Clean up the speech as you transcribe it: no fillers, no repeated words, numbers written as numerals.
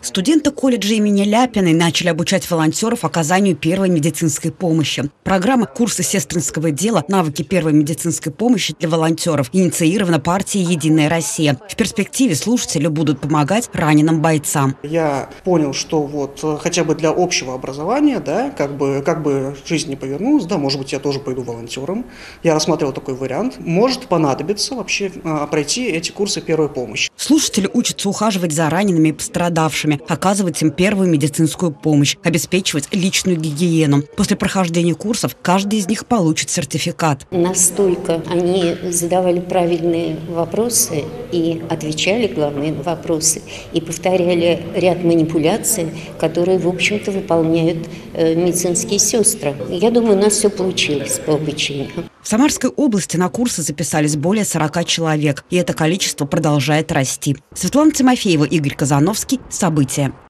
Студенты колледжа имени Ляпиной начали обучать волонтеров оказанию первой медицинской помощи. Программа «Курсы сестринского дела. Навыки первой медицинской помощи для волонтеров» инициирована партией «Единая Россия». В перспективе слушатели будут помогать раненым бойцам. Я понял, что вот хотя бы для общего образования, да, как бы жизнь не повернулась, да, может быть, я тоже пойду волонтером. Я рассматривал такой вариант. Может понадобиться вообще пройти эти курсы первой помощи. Слушатели учатся ухаживать за ранеными и пострадавшими, оказывать им первую медицинскую помощь, обеспечивать личную гигиену. После прохождения курсов каждый из них получит сертификат. Настолько они задавали правильные вопросы и отвечали, главные вопросы, и повторяли ряд манипуляций, которые, в общем-то, выполняют медицинские сестры. Я думаю, у нас все получилось по обучению. В Самарской области на курсы записались более 40 человек, и это количество продолжает расти. Светлана Тимофеева, Игорь Казановский. События.